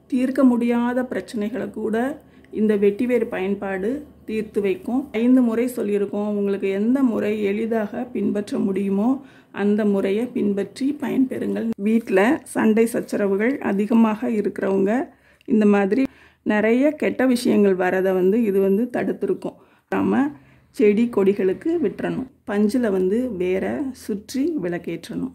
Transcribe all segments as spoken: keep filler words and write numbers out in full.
தீர்க்க முடியாத பிரச்சனைகளை கூட இந்த வெட்டிவேர் பயன்பாடு தீர்த்து வைக்கும். ஐந்து முறை சொல்லியிருக்கோம். உங்களுக்கு எந்த முறை எளிதாக பின்பற்ற முடியுமோ அந்த முறையை பின்பற்றி பயன்பெறுங்கள். வீட்டில் சண்டை சச்சரவுகள் அதிகமாக இருக்கிறவங்க இந்த மாதிரி நிறைய கெட்ட விஷயங்கள் வரதை வந்து இது வந்து தடுத்துருக்கும். நம்ம செடி கொடிகளுக்கு விட்டுறணும். பஞ்சில் வந்து வேற சுற்றி விளக்கேற்றணும்.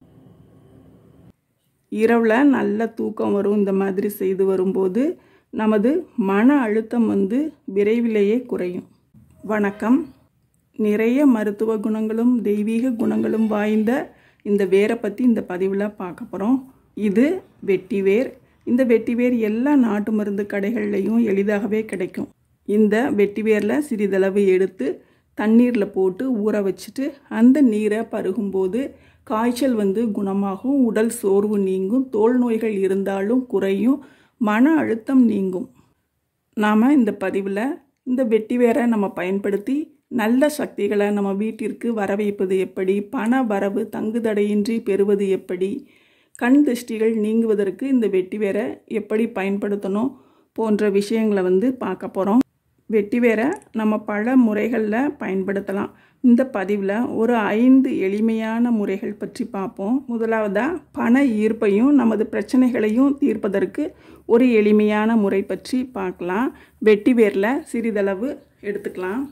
இரவில் நல்ல தூக்கம் வரும். இந்த மாதிரி செய்து வரும்போது நமது மன அழுத்தம் வந்து விரைவிலேயே குறையும். வணக்கம். நிறைய மருத்துவ குணங்களும் தெய்வீக குணங்களும் வாய்ந்த இந்த வேரை பற்றி இந்த பதிவில் பார்க்க போகிறோம். இது வெட்டிவேர். இந்த வெட்டிவேர் எல்லா நாட்டு மருந்து கடைகள்லையும் எளிதாகவே கிடைக்கும். இந்த வெட்டிவேரில் சிறிதளவு எடுத்து தண்ணீரில் போட்டு ஊற வச்சுட்டு அந்த நீரை பருகும்போது காய்ச்சல் வந்து குணமாகும், உடல் சோர்வு நீங்கும், தோல் நோய்கள் இருந்தாலும் குறையும், மன அழுத்தம் நீங்கும். நாம் இந்த பதிவில் இந்த வெட்டிவேரை நம்ம பயன்படுத்தி நல்ல சக்திகளை நம்ம வீட்டிற்கு வர வைப்பது எப்படி, பண வரவு தங்குதடையின்றி பெறுவது எப்படி, கண் திருஷ்டிகள் நீங்குவதற்கு இந்த வெட்டிவேரை எப்படி பயன்படுத்தணும் போன்ற விஷயங்களை வந்து பார்க்க போகிறோம். வெட்டிவேரை நம்ம பல முறைகளில் பயன்படுத்தலாம். இந்த பதிவில் ஒரு ஐந்து எளிமையான முறைகள் பற்றி பார்ப்போம். முதலாவதாக பண ஈர்ப்பையும் நமது பிரச்சனைகளையும் தீர்ப்பதற்கு ஒரு எளிமையான முறை பற்றி பார்க்கலாம். வெட்டிவேரில் சிறிதளவு எடுத்துக்கலாம்.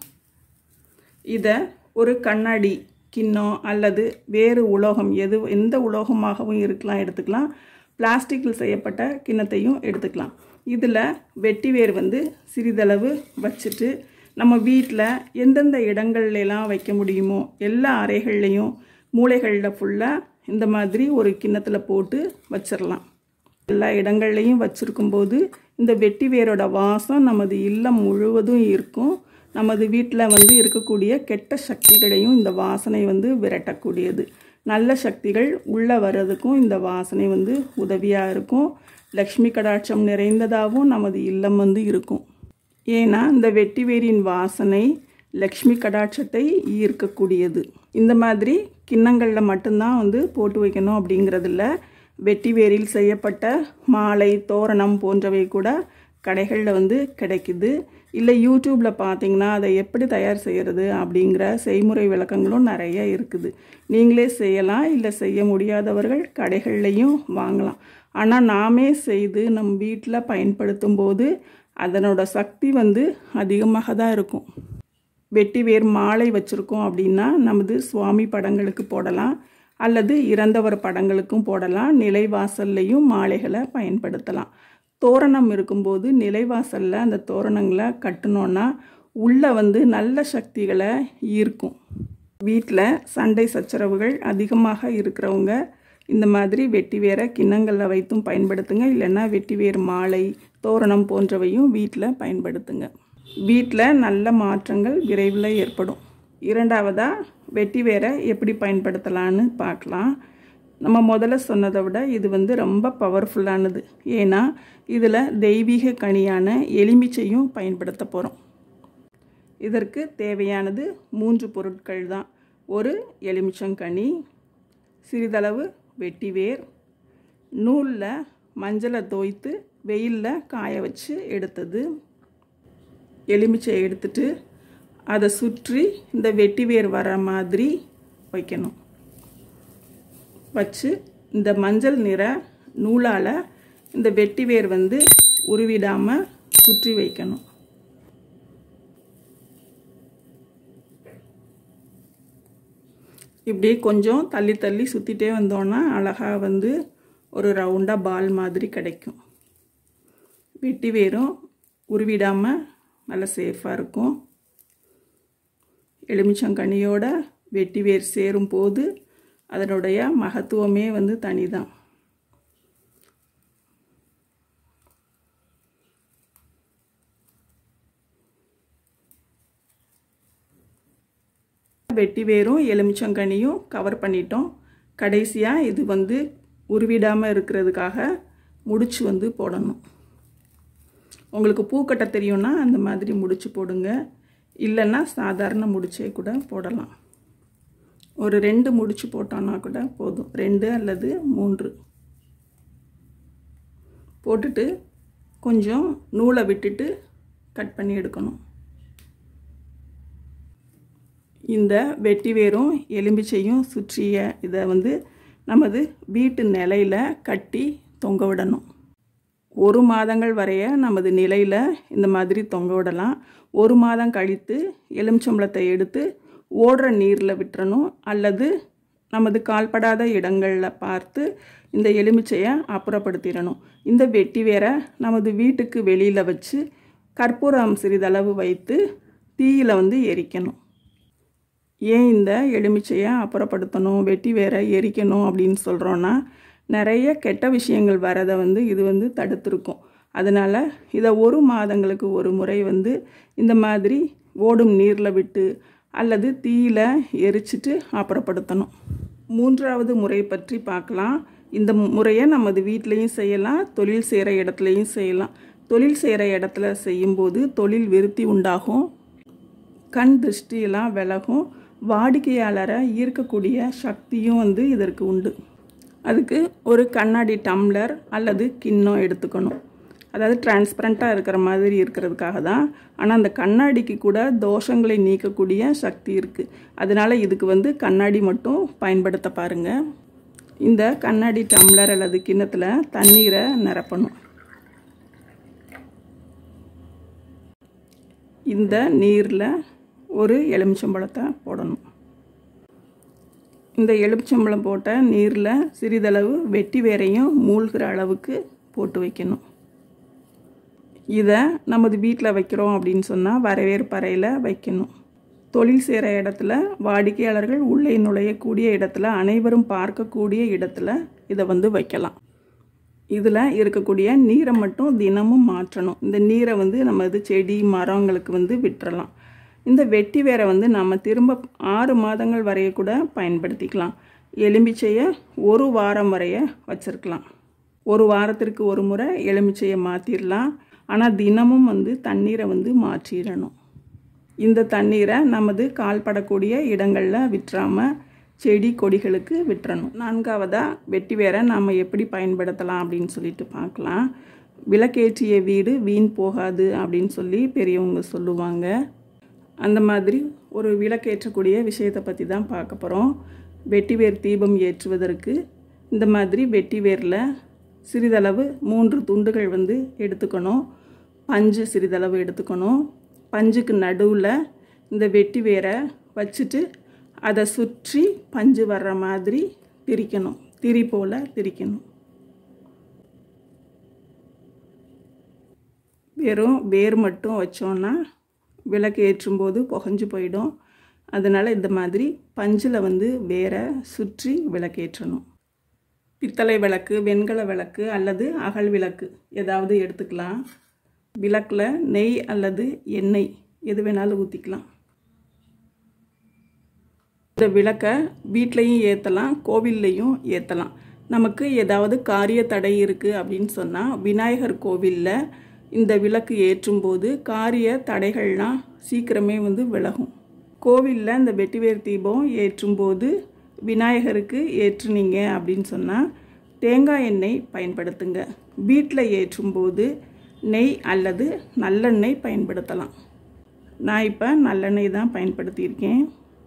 இதை ஒரு கண்ணாடி கிண்ணம் அல்லது வேறு உலோகம் எது எந்த உலோகமாகவும் இருக்கலாம் எடுத்துக்கலாம். பிளாஸ்டிக்கில் செய்யப்பட்ட கிண்ணத்தையும் எடுத்துக்கலாம். இதில் வெட்டிவேர் வந்து சிறிதளவு வச்சுட்டு நம்ம வீட்டில் எந்தெந்த இடங்கள்லாம் வைக்க முடியுமோ எல்லா அறைகள்லையும் மூலைகளில் ஃபுல்லாக இந்த மாதிரி ஒரு கிண்ணத்தில் போட்டு வச்சிடலாம். எல்லா இடங்கள்லையும் வச்சுருக்கும்போது இந்த வெட்டிவேரோட வாசம் நமது இல்லம் முழுவதும் இருக்கும். நமது வீட்டில் வந்து இருக்கக்கூடிய கெட்ட சக்திகளையும் இந்த வாசனை வந்து விரட்டக்கூடியது. நல்ல சக்திகள் உள்ளே வர்றதுக்கும் இந்த வாசனை வந்து உதவியாக இருக்கும். லக்ஷ்மி கடாட்சம் நிறைந்ததாகவும் நமது இல்லம் வந்து இருக்கும். ஏன்னா இந்த வெட்டிவேரின் வாசனை லக்ஷ்மி கடாட்சத்தை ஈர்க்கக்கூடியது. இந்த மாதிரி கிண்ணங்களில் மட்டும்தான் வந்து போட்டு வைக்கணும் அப்படிங்கிறதில்ல. வெட்டிவேரில் செய்யப்பட்ட மாலை, தோரணம் போன்றவை கூட கடைகளில் வந்து கிடைக்குது. இல்லை யூடியூப்பில் பார்த்தீங்கன்னா அதை எப்படி தயார் செய்கிறது அப்படிங்கிற செய்முறை விளக்கங்களும் நிறைய இருக்குது. நீங்களே செய்யலாம். இல்லை செய்ய முடியாதவர்கள் கடைகள்லையும் வாங்கலாம். ஆனால் நாமே செய்து நம் வீட்டில் பயன்படுத்தும் போது அதனோட சக்தி வந்து அதிகமாக தான் இருக்கும். வெட்டிவேர் மாலை வச்சுருக்கோம் அப்படின்னா நமது சுவாமி படங்களுக்கு போடலாம் அல்லது இறந்தவர் படங்களுக்கும் போடலாம். நிலைவாசல்லையும் மாலைகளை பயன்படுத்தலாம். தோரணம் இருக்கும்போது நிலைவாசலில் அந்த தோரணங்களை கட்டினோன்னா உள்ளே வந்து நல்ல சக்திகளை ஈர்க்கும். வீட்டில் சண்டை சச்சரவுகள் அதிகமாக இருக்கிறவங்க இந்த மாதிரி வெட்டிவேரை கிண்ணங்களில் வைத்தும் பயன்படுத்துங்க. இல்லைன்னா வெட்டிவேர் மாலை, தோரணம் போன்றவையும் வீட்டில் பயன்படுத்துங்க. வீட்டில் நல்ல மாற்றங்கள் விரைவில் ஏற்படும். இரண்டாவதாக வெட்டிவேரை எப்படி பயன்படுத்தலான்னு பார்க்கலாம். நம்ம முதல்ல சொன்னதை விட இது வந்து ரொம்ப பவர்ஃபுல்லானது. ஏன்னா இதில் தெய்வீக கனியான எலுமிச்சையும் பயன்படுத்த போகிறோம். இதற்கு தேவையானது மூன்று பொருட்கள் தான். ஒரு எலுமிச்சங்கனி, சிறிதளவு வெட்டிவேர், நூலில் மஞ்சளை தோய்த்து வெயிலில் காய வச்சு எடுத்தது. எலுமிச்சை எடுத்துட்டு அதை சுற்றி இந்த வெட்டிவேர் வர மாதிரி வைக்கணும். வச்சு இந்த மஞ்சள் நிற நூலால் இந்த வெட்டிவேர் வந்து உருவிடாமல் சுற்றி வைக்கணும். இப்படி கொஞ்சம் தள்ளி தள்ளி சுற்றிட்டே வந்தோன்னா அழகாக வந்து ஒரு ரவுண்டாக பால் மாதிரி கிடைக்கும். வெட்டிவேரும் உருவிடாமல் நல்லா சேஃபாக இருக்கும். எலுமிச்சங்கனியோட வெட்டிவேர் சேரும் போது அதனுடைய மகத்துவமே வந்து தனிதான். வெட்டிவேரும் எலுமிச்சங்கனியும் கவர் பண்ணிட்டோம். கடைசியாக இது வந்து உருவிடாமல் இருக்கிறதுக்காக முடிச்சு வந்து போடணும். உங்களுக்கு பூக்கட்ட தெரியும்னா அந்த மாதிரி முடிச்சு போடுங்க. இல்லைன்னா சாதாரண முடிச்சே கூட போடலாம். ஒரு ரெண்டு முடிச்சு போட்டோன்னா கூட போதும். ரெண்டு அல்லது மூன்று போட்டுட்டு கொஞ்சம் நூலை விட்டுட்டு கட் பண்ணி எடுக்கணும். இந்த வெட்டி வேரும் எலும்பிச்சையும் சுற்றிய இதை வந்து நமது வீட்டு நிலையில் கட்டி தொங்க விடணும். ஒரு மாதங்கள் வரைய நமது நிலையில் இந்த மாதிரி தொங்க விடலாம். ஒரு மாதம் கழித்து எலுமிச்சம்பழத்தை எடுத்து ஓடுற நீரில் விட்டுறணும். அல்லது நமது கால்படாத இடங்களில் பார்த்து இந்த எலுமிச்சையை அப்புறப்படுத்திடணும். இந்த வெட்டி வேரை நமது வீட்டுக்கு வெளியில் வச்சு கற்பூரம் சிறிதளவு வைத்து தீயில் வந்து எரிக்கணும். ஏன் இந்த எலுமிச்சையை அப்புறப்படுத்தணும், வெட்டி வேரை எரிக்கணும் அப்படின்னு சொல்கிறோன்னா, நிறைய கெட்ட விஷயங்கள் வரதை வந்து இது வந்து தடுத்துருக்கும். அதனால் இதை ஒரு மாதங்களுக்கு ஒரு முறை வந்து இந்த மாதிரி ஓடும் நீரில் விட்டு அல்லது தீயில் எரிச்சிட்டு அப்புறப்படுத்தணும். மூன்றாவது முறை பற்றி பார்க்கலாம். இந்த முறையை நமது வீட்லேயும் செய்யலாம், தொழில் செய்கிற இடத்துலையும் செய்யலாம். தொழில் செய்கிற இடத்துல செய்யும்போது தொழில் விருத்தி உண்டாகும், கண் திருஷ்டியெல்லாம் விலகும், வாடிக்கையாளரை ஈர்க்கக்கூடிய சக்தியும் வந்து இதற்கு உண்டு. அதுக்கு ஒரு கண்ணாடி டம்ளர் அல்லது கிண்ணம் எடுத்துக்கணும். அதாவது டிரான்ஸ்பரண்ட்டாக இருக்கிற மாதிரி இருக்கிறதுக்காக தான். ஆனால் அந்த கண்ணாடிக்கு கூட தோஷங்களை நீக்கக்கூடிய சக்தி இருக்குது. அதனால் இதுக்கு வந்து கண்ணாடி மட்டும் பயன்படுத்த பாருங்கள். இந்த கண்ணாடி டம்ளர் அல்லது கிண்ணத்தில் தண்ணீரை நிரப்பணும். இந்த நீரில் ஒரு எலுமிச்சம்பழத்தை போடணும். இந்த எலுமிச்சம்பழம் போட்ட நீரில் சிறிதளவு வெட்டி வேரையும் மூழ்கிற அளவுக்கு போட்டு வைக்கணும். இதை நமது வீட்டில் வைக்கிறோம் அப்படின்னு சொன்னால் வரவேற்பறையில் வைக்கணும். தொழில் செய்கிற இடத்துல, வாடிக்கையாளர்கள் உள்ளே நுழையக்கூடிய இடத்துல, அனைவரும் பார்க்கக்கூடிய இடத்துல இதை வந்து வைக்கலாம். இதில் இருக்கக்கூடிய நீரை மட்டும் தினமும் மாற்றணும். இந்த நீரை வந்து நம்ம இது செடி மரங்களுக்கு வந்து விட்டுறலாம். இந்த வெட்டி வேரை வந்து நம்ம திரும்ப ஆறு மாதங்கள் வரைய கூட பயன்படுத்திக்கலாம். எலுமிச்சையை ஒரு வாரம் வரைய வச்சுருக்கலாம். ஒரு வாரத்திற்கு ஒரு முறை எலுமிச்சையை மாற்றிடலாம். ஆனால் தினமும் வந்து தண்ணீரை வந்து மாற்றிடணும். இந்த தண்ணீரை நமது கால்படக்கூடிய இடங்களில் விட்டுறாமல் செடி கொடிகளுக்கு விட்டுறணும். நான்காவதாக வெட்டி வேரை நாம் எப்படி பயன்படுத்தலாம் அப்படின்னு சொல்லிட்டு பார்க்கலாம். விளக்கேற்றிய வீடு வீண் போகாது அப்படின்னு சொல்லி பெரியவங்க சொல்லுவாங்க. அந்த மாதிரி ஒரு விளக்கேற்றக்கூடிய விஷயத்தை பற்றி தான் பார்க்க போகிறோம். வெட்டிவேர் தீபம் ஏற்றுவதற்கு இந்த மாதிரி வெட்டிவேரில் சிறிதளவு மூன்று துண்டுகள் வந்து எடுத்துக்கணும். பஞ்சு சிறிதளவு எடுத்துக்கணும். பஞ்சுக்கு நடுவில் இந்த வெட்டி வேரை வச்சுட்டு அதை சுற்றி பஞ்சு வர்ற மாதிரி திரிக்கணும். திரி போல் திரிக்கணும். வெறும் வேர் மட்டும் வச்சோன்னா விளக்கு ஏற்றும்போது புகஞ்சு போயிடும். அதனால் இந்த மாதிரி பஞ்சில் வந்து வேரை சுற்றி விளக்கேற்றணும். பித்தளை விளக்கு, வெண்கல விளக்கு அல்லது அகல் விளக்கு ஏதாவது எடுத்துக்கலாம். விளக்கில் நெய் அல்லது எண்ணெய் எது வேணாலும் ஊற்றிக்கலாம். இந்த விளக்கை வீட்லேயும் ஏற்றலாம், கோவில்லையும் ஏற்றலாம். நமக்கு ஏதாவது காரிய தடை இருக்குது அப்படின்னு சொன்னால் விநாயகர் கோவிலில் இந்த விளக்கு ஏற்றும்போது காரிய தடைகள்லாம் சீக்கிரமே வந்து விலகும். கோவிலில் இந்த வெட்டிவேர் தீபம் ஏற்றும்போது விநாயகருக்கு ஏற்றுனீங்க அப்படின்னு சொன்னால் தேங்காய் எண்ணெய் பயன்படுத்துங்க. வீட்டில் ஏற்றும்போது நெய் அல்லது நல்லெண்ணெய் பயன்படுத்தலாம். நான் இப்போ நல்லெண்ணெய் தான் பயன்படுத்தியிருக்கேன்.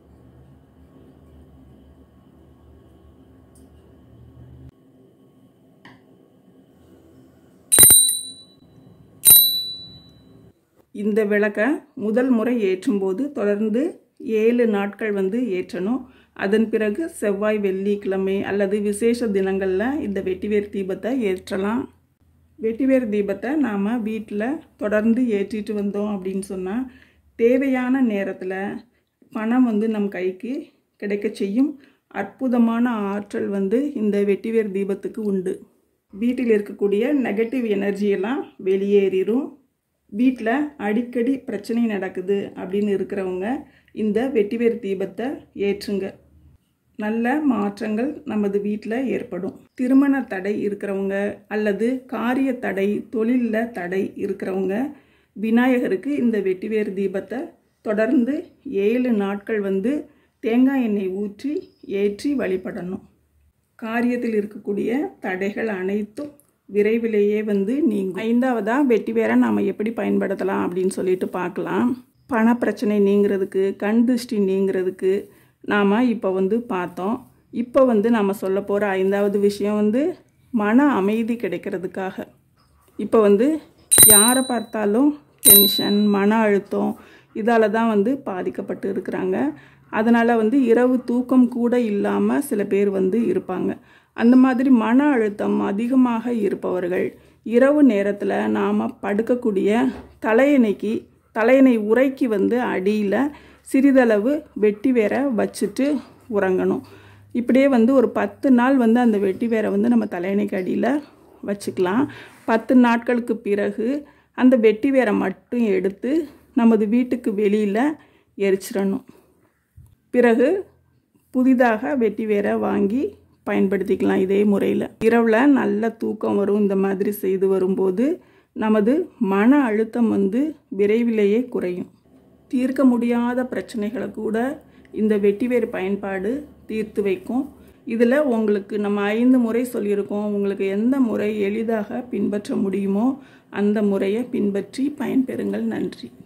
இந்த விளக்கை முதல் முறை ஏற்றும்போது தொடர்ந்து ஏழு நாட்கள் வந்து ஏற்றணும். அதன் பிறகு செவ்வாய் வெள்ளிக்கிழமை அல்லது விசேஷ தினங்களில் இந்த வெட்டிவேர் தீபத்தை ஏற்றலாம். வெட்டிவேர் தீபத்தை நாம் வீட்டில் தொடர்ந்து ஏற்றிட்டு வந்தோம் அப்படின்னு சொன்னால் தேவையான நேரத்தில் பணம் வந்து நம் கைக்கு கிடைக்க செய்யும் அற்புதமான ஆற்றல் வந்து இந்த வெட்டிவேர் தீபத்துக்கு உண்டு. வீட்டில் இருக்கக்கூடிய நெகட்டிவ் எனர்ஜியெல்லாம் வெளியேறிடும். வீட்டில் அடிக்கடி பிரச்சனை நடக்குது அப்படின்னு இருக்கிறவங்க இந்த வெட்டிவேர் தீபத்தை ஏற்றுங்க. நல்ல மாற்றங்கள் நமது வீட்டில் ஏற்படும். திருமண தடை இருக்கிறவங்க அல்லது காரிய தடை, தொழிலில் தடை இருக்கிறவங்க விநாயகருக்கு இந்த வெட்டிவேர் தீபத்தை தொடர்ந்து ஏழு நாட்கள் வந்து தேங்காய் எண்ணெய் ஊற்றி ஏற்றி வழிபடணும். காரியத்தில் இருக்கக்கூடிய தடைகள் அனைத்தும் விரைவிலேயே வந்து நீங்கும். ஐந்தாவதாக வெட்டி வேரை நாம் எப்படி பயன்படுத்தலாம் அப்படின்னு சொல்லிட்டு பார்க்கலாம். பண பிரச்சனை நீங்கிறதுக்கு, கண் திருஷ்டி நீங்கிறதுக்கு நாம் இப்போ வந்து பார்த்தோம். இப்போ வந்து நாம் சொல்ல போகிற ஐந்தாவது விஷயம் வந்து மன அமைதி கிடைக்கிறதுக்காக. இப்போ வந்து யாரை பார்த்தாலும் டென்ஷன், மன அழுத்தம் இதால் தான் வந்து பாதிக்கப்பட்டு இருக்கிறாங்க. அதனால் வந்து இரவு தூக்கம் கூட இல்லாமல் சில பேர் வந்து இருப்பாங்க. அந்த மாதிரி மன அழுத்தம் அதிகமாக இருப்பவர்கள் இரவு நேரத்தில் நாம் படுக்கக்கூடிய தலையணைக்கு தலையணை உறைக்கு வந்து அடியில் சிறிதளவு வெட்டி வேரை வச்சுட்டு உறங்கணும். இப்படியே வந்து ஒரு பத்து நாள் வந்து அந்த வெட்டி வேரை வந்து நம்ம தலையணைக்கு அடியில் வச்சுக்கலாம். பத்து நாட்களுக்கு பிறகு அந்த வெட்டி வேரை மட்டும் எடுத்து நமது வீட்டுக்கு வெளியில் எரிச்சிடணும். பிறகு புதிதாக வெட்டி வேரை வாங்கி பயன்படுத்திக்கலாம். இதே முறையில் இரவில் நல்ல தூக்கம் வரும். இந்த மாதிரி செய்து வரும்போது நமது மன அழுத்தம் வந்து விரைவிலேயே குறையும். தீர்க்க முடியாத பிரச்சனைகளை கூட இந்த வெட்டிவேர் பயன்பாடு தீர்த்து வைக்கும். இதில் உங்களுக்கு நம்ம ஐந்து முறை சொல்லியிருக்கோம். உங்களுக்கு எந்த முறை எளிதாக பின்பற்ற முடியுமோ அந்த முறையை பின்பற்றி பயன்பெறுங்கள். நன்றி.